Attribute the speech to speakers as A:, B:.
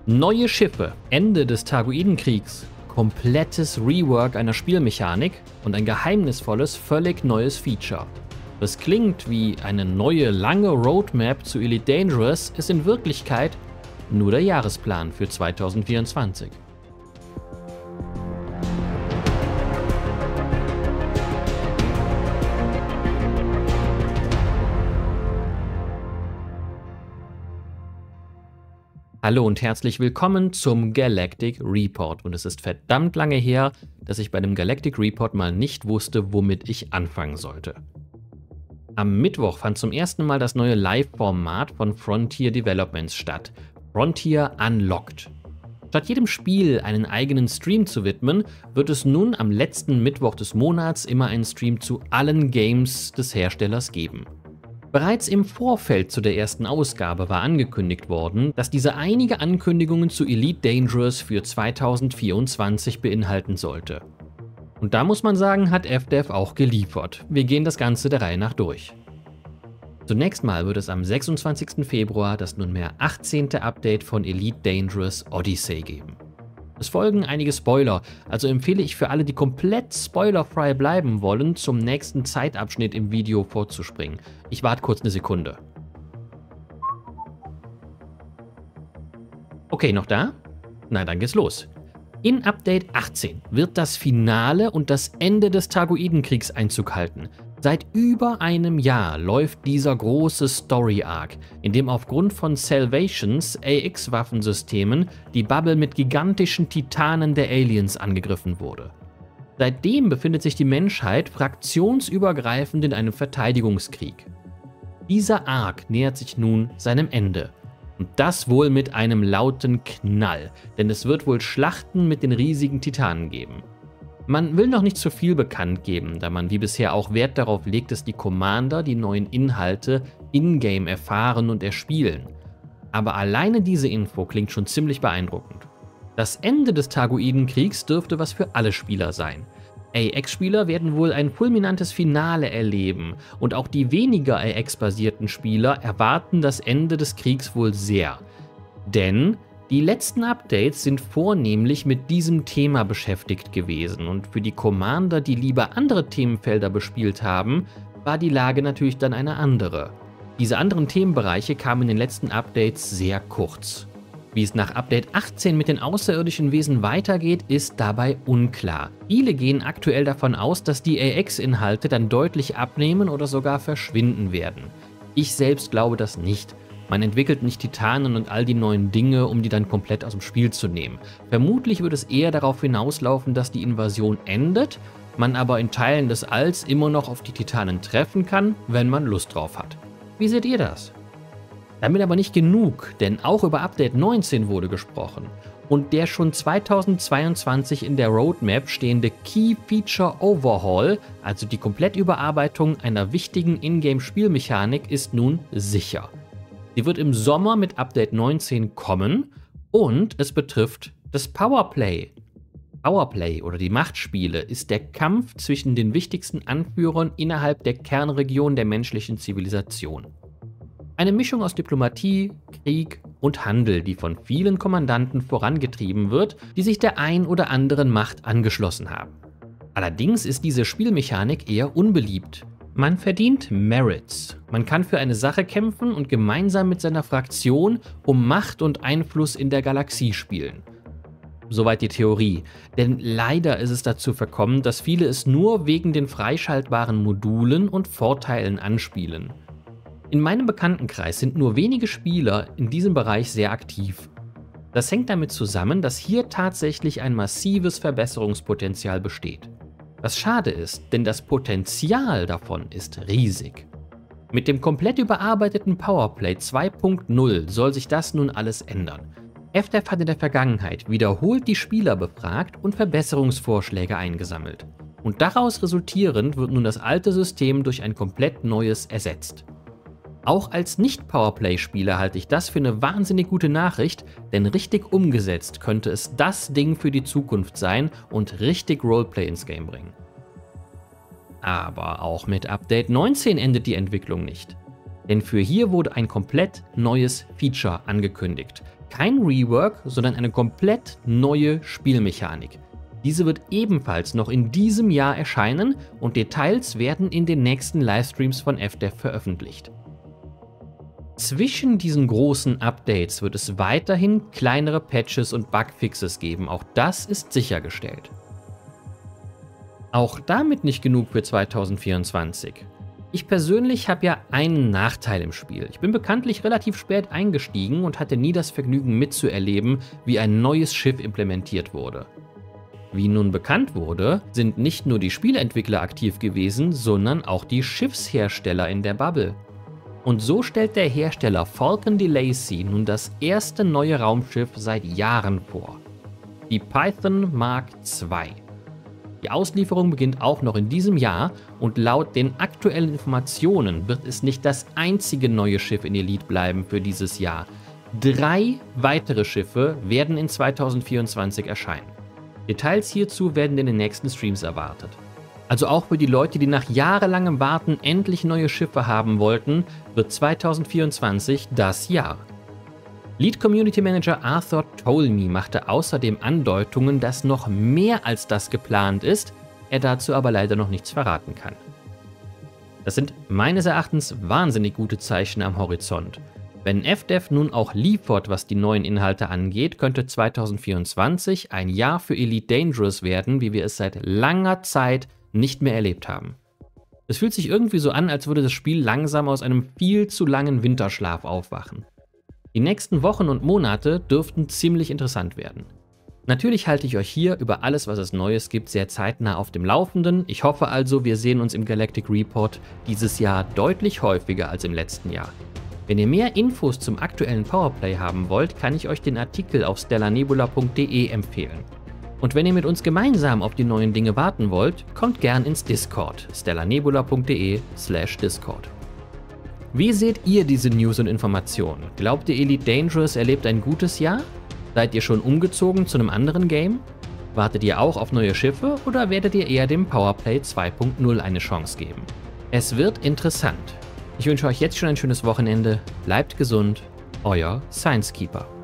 A: Neue Schiffe, Ende des Targoidenkriegs, komplettes Rework einer Spielmechanik und ein geheimnisvolles, völlig neues Feature. Was klingt wie eine neue, lange Roadmap zu Elite Dangerous, ist in Wirklichkeit nur der Jahresplan für 2024. Hallo und herzlich willkommen zum Galactic Report. Und es ist verdammt lange her, dass ich bei dem Galactic Report mal nicht wusste, womit ich anfangen sollte. Am Mittwoch fand zum ersten Mal das neue Live-Format von Frontier Developments statt. Frontier Unlocked. Statt jedem Spiel einen eigenen Stream zu widmen, wird es nun am letzten Mittwoch des Monats immer einen Stream zu allen Games des Herstellers geben. Bereits im Vorfeld zu der ersten Ausgabe war angekündigt worden, dass diese einige Ankündigungen zu Elite Dangerous für 2024 beinhalten sollte. Und da muss man sagen, hat FDev auch geliefert. Wir gehen das Ganze der Reihe nach durch. Zunächst mal wird es am 26. Februar das nunmehr 18. Update von Elite Dangerous Odyssey geben. Es folgen einige Spoiler, also empfehle ich für alle, die komplett spoilerfrei bleiben wollen, zum nächsten Zeitabschnitt im Video vorzuspringen. Ich warte kurz eine Sekunde. Okay, noch da? Na, dann geht's los. In Update 18 wird das Finale und das Ende des Targoidenkriegs Einzug halten. Seit über einem Jahr läuft dieser große Story-Arc, in dem aufgrund von Salvations AX-Waffensystemen die Bubble mit gigantischen Titanen der Aliens angegriffen wurde. Seitdem befindet sich die Menschheit fraktionsübergreifend in einem Verteidigungskrieg. Dieser Arc nähert sich nun seinem Ende. Und das wohl mit einem lauten Knall, denn es wird wohl Schlachten mit den riesigen Titanen geben. Man will noch nicht zu viel bekannt geben, da man wie bisher auch Wert darauf legt, dass die Commander die neuen Inhalte in-game erfahren und erspielen. Aber alleine diese Info klingt schon ziemlich beeindruckend. Das Ende des Targoidenkriegs dürfte was für alle Spieler sein. AX-Spieler werden wohl ein fulminantes Finale erleben und auch die weniger AX-basierten Spieler erwarten das Ende des Kriegs wohl sehr. Denn die letzten Updates sind vornehmlich mit diesem Thema beschäftigt gewesen und für die Commander, die lieber andere Themenfelder bespielt haben, war die Lage natürlich dann eine andere. Diese anderen Themenbereiche kamen in den letzten Updates sehr kurz. Wie es nach Update 18 mit den außerirdischen Wesen weitergeht, ist dabei unklar. Viele gehen aktuell davon aus, dass die AX-Inhalte dann deutlich abnehmen oder sogar verschwinden werden. Ich selbst glaube das nicht. Man entwickelt nicht Titanen und all die neuen Dinge, um die dann komplett aus dem Spiel zu nehmen. Vermutlich wird es eher darauf hinauslaufen, dass die Invasion endet, man aber in Teilen des Alls immer noch auf die Titanen treffen kann, wenn man Lust drauf hat. Wie seht ihr das? Damit aber nicht genug, denn auch über Update 19 wurde gesprochen. Und der schon 2022 in der Roadmap stehende Key Feature Overhaul, also die Komplettüberarbeitung einer wichtigen Ingame-Spielmechanik, ist nun sicher. Sie wird im Sommer mit Update 19 kommen und es betrifft das Powerplay. Powerplay oder die Machtspiele ist der Kampf zwischen den wichtigsten Anführern innerhalb der Kernregion der menschlichen Zivilisation. Eine Mischung aus Diplomatie, Krieg und Handel, die von vielen Kommandanten vorangetrieben wird, die sich der ein oder anderen Macht angeschlossen haben. Allerdings ist diese Spielmechanik eher unbeliebt. Man verdient Merits. Man kann für eine Sache kämpfen und gemeinsam mit seiner Fraktion um Macht und Einfluss in der Galaxie spielen. Soweit die Theorie, denn leider ist es dazu verkommen, dass viele es nur wegen den freischaltbaren Modulen und Vorteilen anspielen. In meinem Bekanntenkreis sind nur wenige Spieler in diesem Bereich sehr aktiv. Das hängt damit zusammen, dass hier tatsächlich ein massives Verbesserungspotenzial besteht. Was schade ist, denn das Potenzial davon ist riesig. Mit dem komplett überarbeiteten Powerplay 2.0 soll sich das nun alles ändern. FDev hat in der Vergangenheit wiederholt die Spieler befragt und Verbesserungsvorschläge eingesammelt. Und daraus resultierend wird nun das alte System durch ein komplett neues ersetzt. Auch als Nicht-Powerplay-Spieler halte ich das für eine wahnsinnig gute Nachricht, denn richtig umgesetzt könnte es das Ding für die Zukunft sein und richtig Roleplay ins Game bringen. Aber auch mit Update 19 endet die Entwicklung nicht. Denn für hier wurde ein komplett neues Feature angekündigt. Kein Rework, sondern eine komplett neue Spielmechanik. Diese wird ebenfalls noch in diesem Jahr erscheinen und Details werden in den nächsten Livestreams von FDev veröffentlicht. Zwischen diesen großen Updates wird es weiterhin kleinere Patches und Bugfixes geben, auch das ist sichergestellt. Auch damit nicht genug für 2024. Ich persönlich habe ja einen Nachteil im Spiel. Ich bin bekanntlich relativ spät eingestiegen und hatte nie das Vergnügen mitzuerleben, wie ein neues Schiff implementiert wurde. Wie nun bekannt wurde, sind nicht nur die Spieleentwickler aktiv gewesen, sondern auch die Schiffshersteller in der Bubble. Und so stellt der Hersteller Falcon DeLacy nun das erste neue Raumschiff seit Jahren vor. Die Python Mark II. Die Auslieferung beginnt auch noch in diesem Jahr und laut den aktuellen Informationen wird es nicht das einzige neue Schiff in Elite bleiben für dieses Jahr. 3 weitere Schiffe werden in 2024 erscheinen. Details hierzu werden in den nächsten Streams erwartet. Also auch für die Leute, die nach jahrelangem Warten endlich neue Schiffe haben wollten, wird 2024 das Jahr. Lead Community Manager Arthur Tolmie machte außerdem Andeutungen, dass noch mehr als das geplant ist, er dazu aber leider noch nichts verraten kann. Das sind meines Erachtens wahnsinnig gute Zeichen am Horizont. Wenn FDev nun auch liefert, was die neuen Inhalte angeht, könnte 2024 ein Jahr für Elite Dangerous werden, wie wir es seit langer Zeit nicht mehr erlebt haben. Es fühlt sich irgendwie so an, als würde das Spiel langsam aus einem viel zu langen Winterschlaf aufwachen. Die nächsten Wochen und Monate dürften ziemlich interessant werden. Natürlich halte ich euch hier über alles, was es Neues gibt, sehr zeitnah auf dem Laufenden. Ich hoffe also, wir sehen uns im Galactic Report dieses Jahr deutlich häufiger als im letzten Jahr. Wenn ihr mehr Infos zum aktuellen Powerplay haben wollt, kann ich euch den Artikel auf stellarnebula.de empfehlen. Und wenn ihr mit uns gemeinsam auf die neuen Dinge warten wollt, kommt gern ins Discord, stellarnebula.de/Discord. Wie seht ihr diese News und Informationen? Glaubt ihr, Elite Dangerous erlebt ein gutes Jahr? Seid ihr schon umgezogen zu einem anderen Game? Wartet ihr auch auf neue Schiffe oder werdet ihr eher dem Powerplay 2.0 eine Chance geben? Es wird interessant. Ich wünsche euch jetzt schon ein schönes Wochenende, bleibt gesund, euer Science Keeper.